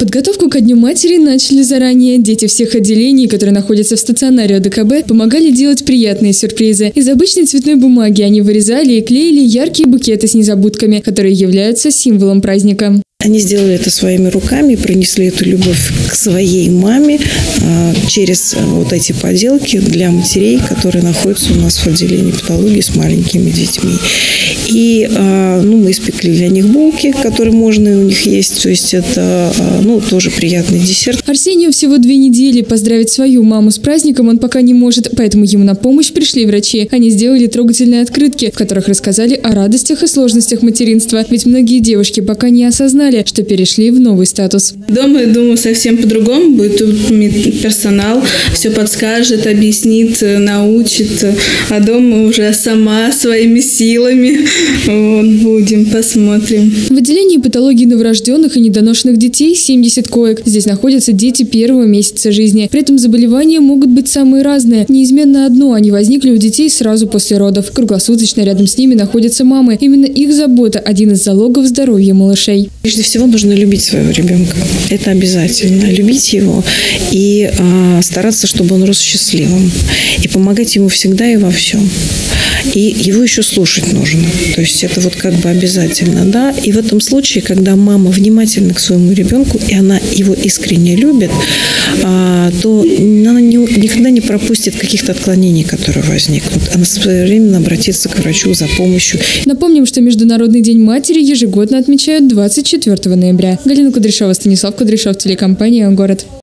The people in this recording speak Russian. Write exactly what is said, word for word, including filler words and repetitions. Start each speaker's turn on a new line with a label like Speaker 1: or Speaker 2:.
Speaker 1: Подготовку ко Дню матери начали заранее. Дети всех отделений, которые находятся в стационаре О Дэ Ка Бэ, помогали делать приятные сюрпризы. Из обычной цветной бумаги они вырезали и клеили яркие букеты с незабудками, которые являются символом праздника.
Speaker 2: Они сделали это своими руками, принесли эту любовь к своей маме а, через вот эти поделки для матерей, которые находятся у нас в отделении патологии с маленькими детьми. И а, ну, мы испекли для них булки, которые можно у них есть. То есть это а, ну, тоже приятный десерт.
Speaker 1: Арсению всего две недели. Поздравить свою маму с праздником он пока не может, поэтому ему на помощь пришли врачи. Они сделали трогательные открытки, в которых рассказали о радостях и сложностях материнства. Ведь многие девушки пока не осознали, что перешли в новый статус.
Speaker 3: Дома, я думаю, совсем по-другому будет. Тут персонал все подскажет, объяснит, научит. А дома уже сама своими силами. Вот, будем, посмотрим.
Speaker 1: В отделении патологии новорожденных и недоношенных детей семьдесят коек. Здесь находятся дети первого месяца жизни. При этом заболевания могут быть самые разные. Неизменно одно, они возникли у детей сразу после родов. Круглосуточно рядом с ними находятся мамы. Именно их забота – один из залогов здоровья малышей.
Speaker 2: Прежде всего нужно любить своего ребенка. Это обязательно. Любить его и а, стараться, чтобы он рос счастливым. И помогать ему всегда и во всем. И его еще слушать нужно. То есть это вот как бы обязательно, да. И в этом случае, когда мама внимательна к своему ребенку, и она его искренне любит, а, то она не, никогда не пропустит каких-то отклонений, которые возникнут. Она своевременно обратится к врачу за помощью.
Speaker 1: Напомним, что Международный день матери ежегодно отмечают двадцать четвёртого ноября. Галина Кудряшова, Станислав Кудряшов, телекомпания «Город».